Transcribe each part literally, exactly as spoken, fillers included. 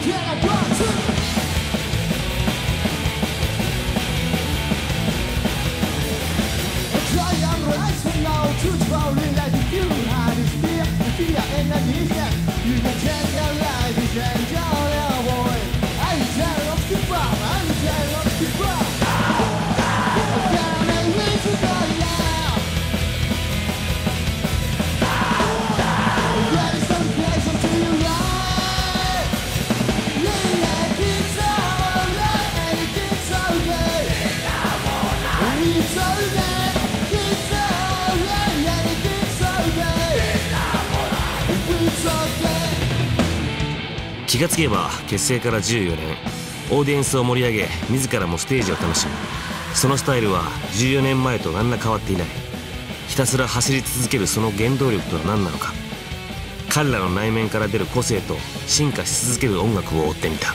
気がつけば結成からじゅうよねん、オーディエンスを盛り上げ自らもステージを楽しむ。そのスタイルはじゅうよねんまえと何ら変わっていない。ひたすら走り続けるその原動力とは何なのか。彼らの内面から出る個性と進化し続ける音楽を追ってみた。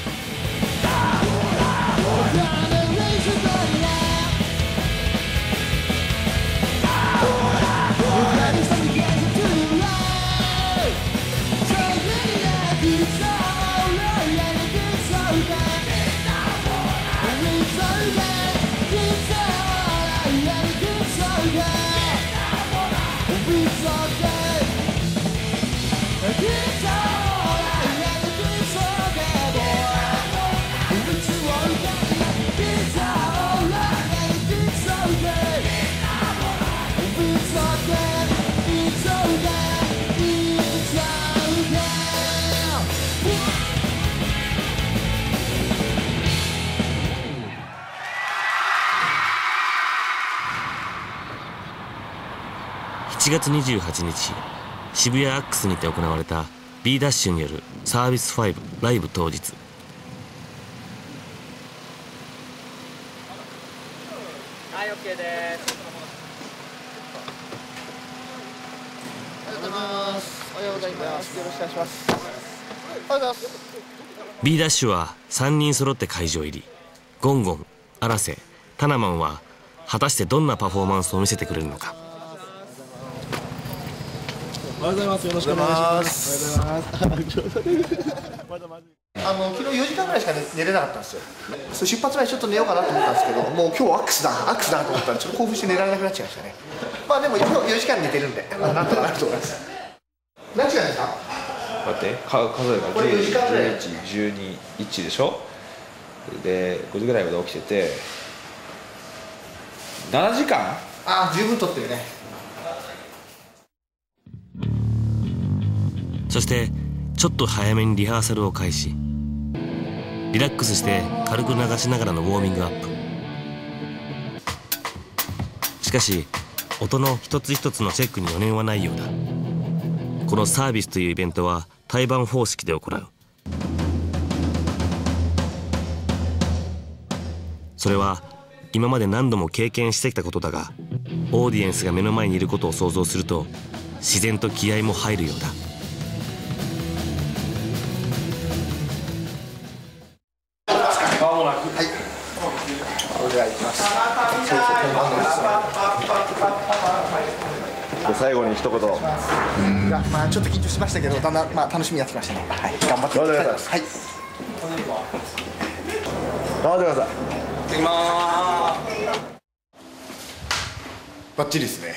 しちがつにじゅうはちにち、渋谷アックスにて行われた B ダッシュによるサービスファイブライブ当日。 はい、 OK です。おはようございます。よろしくお願いします。おはようございます。 B ダッシュはさんにん揃って会場入り。ゴンゴン、荒瀬、タナマンは果たしてどんなパフォーマンスを見せてくれるのか。 おはようございます。よろしくお願いします。 あの昨日よじかんぐらいしか寝れなかったんですよ。出発前ちょっと寝ようかなと思ったんですけど、もう今日アックスだアックスだと思ったらちょっと興奮して寝られなくなっちゃいましたね。まあでも今日よじかん寝てるんで、まあ、なんとかなると思います。何時間ですか？ 待って、か数えがじゅう、じゅういち、じゅうに、いちでしょ。でごじぐらいまで起きててななじかん。 ああ、十分とってるね。 そしてちょっと早めにリハーサルを開始。リラックスして軽く流しながらのウォーミングアップ。しかし音の一つ一つのチェックに余念はないようだ。このサービスというイベントは対バン方式で行う。それは今まで何度も経験してきたことだが、オーディエンスが目の前にいることを想像すると自然と気合も入るようだ。 最後に一言。 うん、まあちょっと緊張しましたけど、だんだんまあ楽しみになってきましたね。はい、頑張ってください。はい。 頑張ってください。 行ってきまーす。バッチリですね。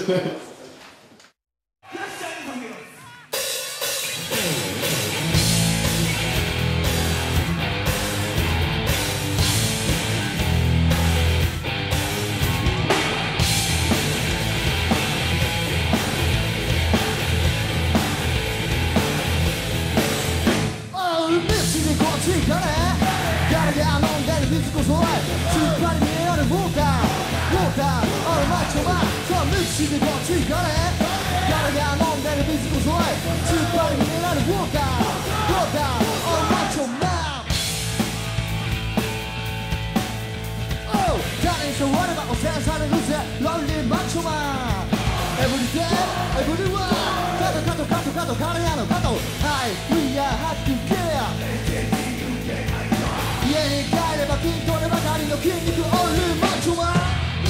家に帰れば筋トレばかりの筋肉オールマッチョマン。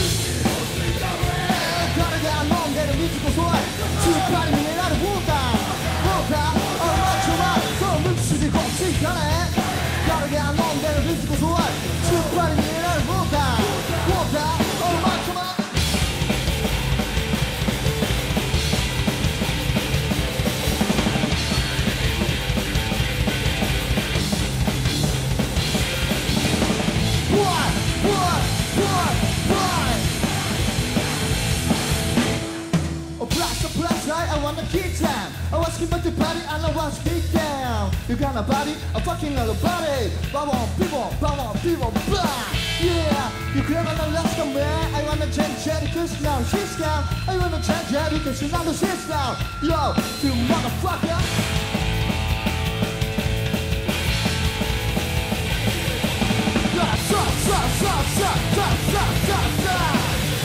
彼が飲んでる水こそはスーパーミネラルウォーターウォーターオールマッチョマン。そう無口でこっち行かね I was keep the party and I was kick down. You got a body, a fucking other body. Bubble, people, bubble, people, blah. Yeah, you clear on the last come man. I wanna change it because now she's down. I wanna change it because she's not the shit's down. Yo, you motherfucker. Stop, stop, stop, stop, stop, stop, stop, stop.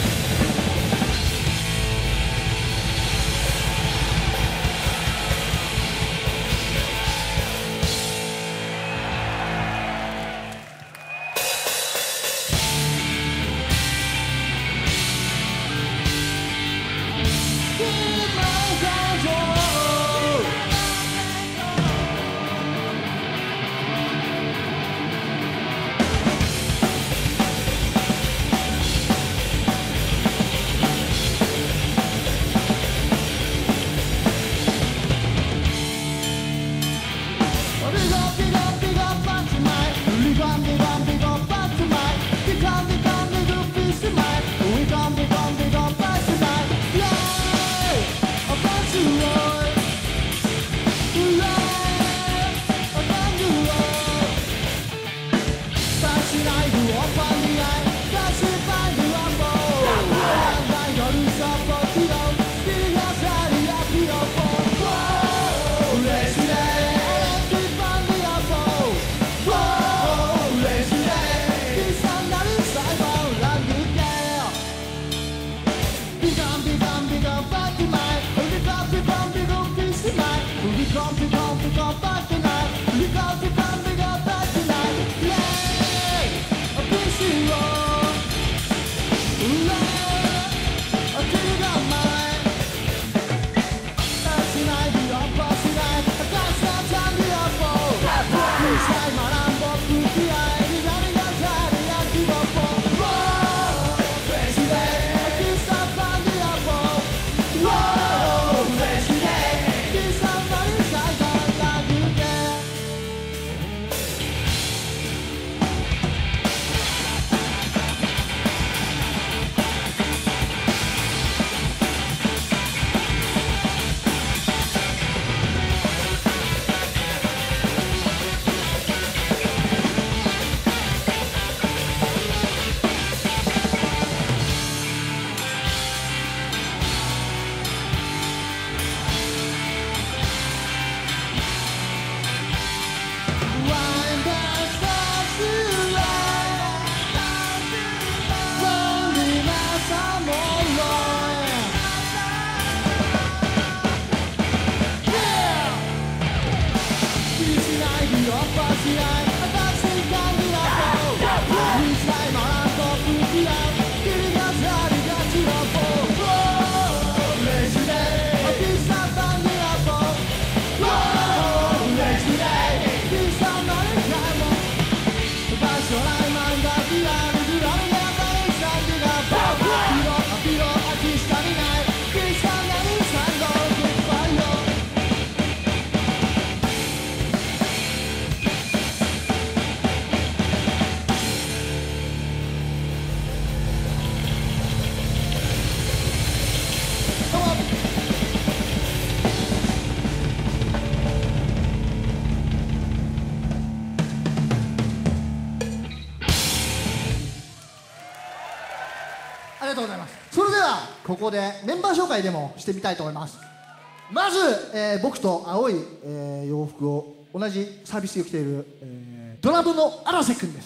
ありがとうございます。それではここでメンバー紹介でもしてみたいと思います。まず、えー、僕と青い、えー、洋服を同じサービスを着ている、えー、ドラムの荒瀬くんです。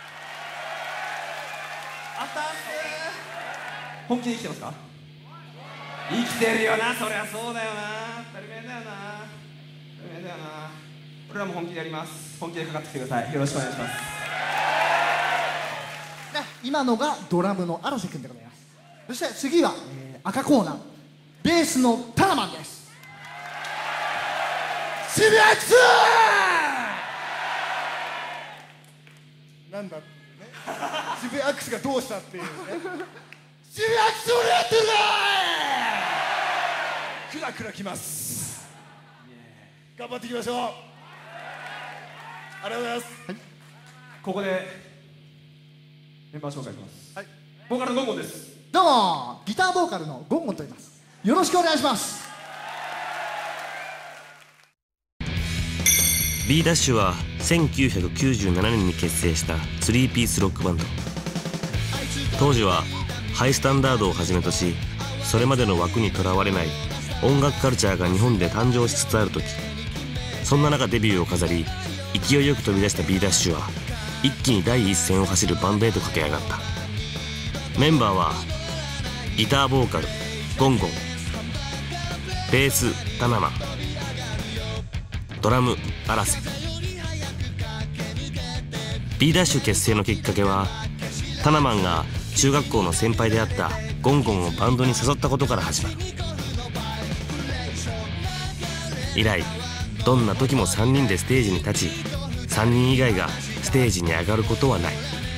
あったー本気で生きてますか？生きてるよな、そりゃそうだよな、当たり前だよな、当たり前だよな。俺らも本気でやります。本気でかかってきてください。よろしくお願いします。 今のがドラムの荒瀬くんでございます。そして次は、えー、赤コーナーベースのタラマンです。シビアックスなんだってねシビアックスがどうしたっていうねシビアックスをやってるかいクラクラきます。頑張っていきましょう。ありがとうございます、はい、 ここでメンバー紹介します。はい、ボーカルのゴンゴンです。 どうもギターボーカルのゴンゴンと言います。よろしくお願いします。 B ダッシュはせんきゅうひゃくきゅうじゅうななねんに結成したスリーピースロックバンド。当時はハイスタンダードをはじめとし、それまでの枠にとらわれない音楽カルチャーが日本で誕生しつつある時、そんな中デビューを飾り、勢いよく飛び出した B ダッシュは一気に第一線を走るバンドへと駆け上がった。メンバーはギターボーカルゴンゴン、ベースタナマン、ドラム荒瀬。 B ダッシュ結成のきっかけは、タナマンが中学校の先輩であったゴンゴンをバンドに誘ったことから始まる。以来どんな時もさんにんでステージに立ち、さんにん以外がステージに上がることはない。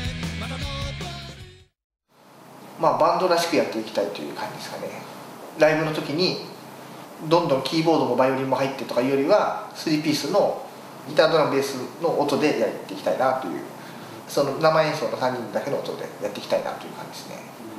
まあバンドらしくやっていきたいという感じですかね。ライブの時にどんどんキーボードもバイオリンも入ってとかいうよりは、スリーピースのギタードラムベースの音でやっていきたいなという、その生演奏のさんにんだけの音でやっていきたいなという感じですね。